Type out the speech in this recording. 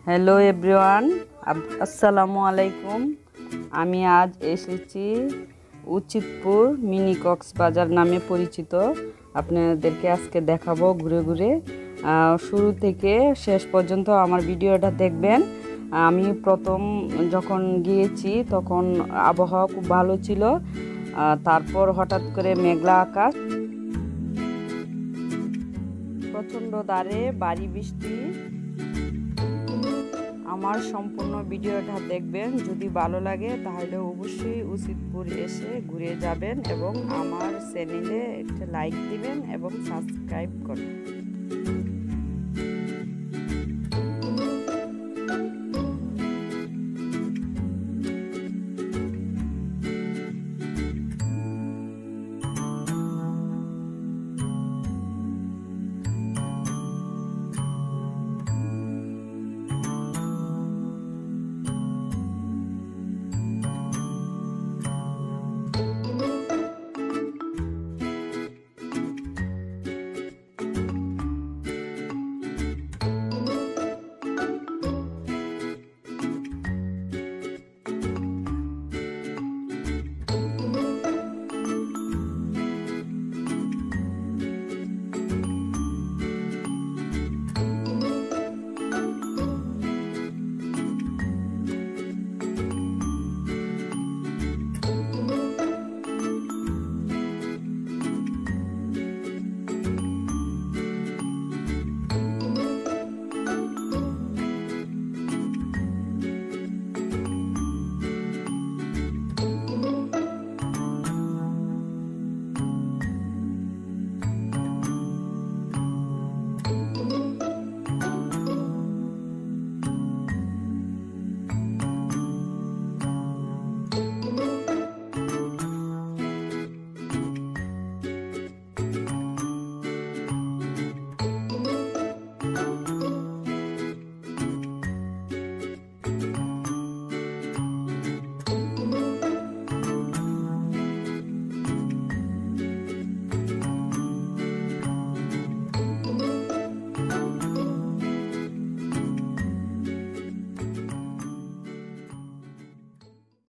Hello everyone, আসসালামু আলাইকুম। আমি আজ এসেছি উচিতপুর মিনি কক্সবাজার নামে পরিচিত। আপনাদেরকে আজকে দেখাবো ঘুরে ঘুরে। শুরু থেকে শেষ পর্যন্ত আমার ভিডিওটা দেখবেন। আমি প্রথম যখন গিয়েছি তখন আবহাওয়া খুব ভালো ছিল, তারপর হঠাৎ করে মেঘলা আকাশ, প্রচণ্ড দাঁড়ে ভারী বৃষ্টি। আমার সম্পূর্ণ ভিডিওটা দেখবেন। যদি ভালো লাগে তাহলে অবশ্যই উচিতপুর এসে ঘুরে যাবেন এবং আমার চ্যানেলে একটা লাইক দিবেন এবং সাবস্ক্রাইব করবেন।